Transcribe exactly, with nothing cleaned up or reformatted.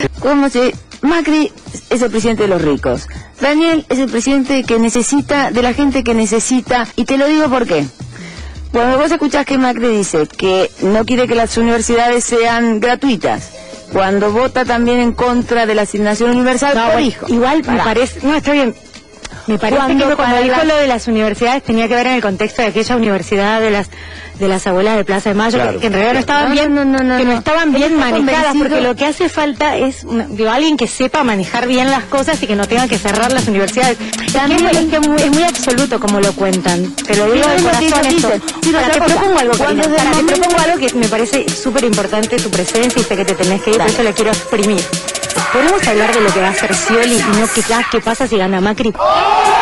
¿Cómo se...? Macri es el presidente de los ricos. Daniel es el presidente que necesita, de la gente que necesita, y te lo digo por qué. Cuando vos escuchás que Macri dice que no quiere que las universidades sean gratuitas, cuando vota también en contra de la asignación universal, no, por bueno, hijo. Igual me Pará. parece... No, está bien. Me parece Cuando que cuando dijo la... lo de las universidades tenía que ver en el contexto de aquella universidad de las de las abuelas de Plaza de Mayo, Claro, que, que en realidad no claro. estaban No, bien, no, no, no, que no no. estaban bien Él está manejadas, convencido. porque lo que hace falta es una, digo, alguien que sepa manejar bien las cosas y que no tenga que cerrar las universidades. También es que es muy, es muy absoluto como lo cuentan, te lo digo Sí, de es lo que corazón dicen, esto. dicen. Sí, Para, otra te cosa. propongo algo, Cuando Karina, del para, te momento- propongo algo que me parece súper importante tu presencia y sé que te tenés que ir, por Dale. eso le quiero exprimir. ¿Podemos hablar de lo que va a hacer Scioli y no qué, qué pasa si gana Macri?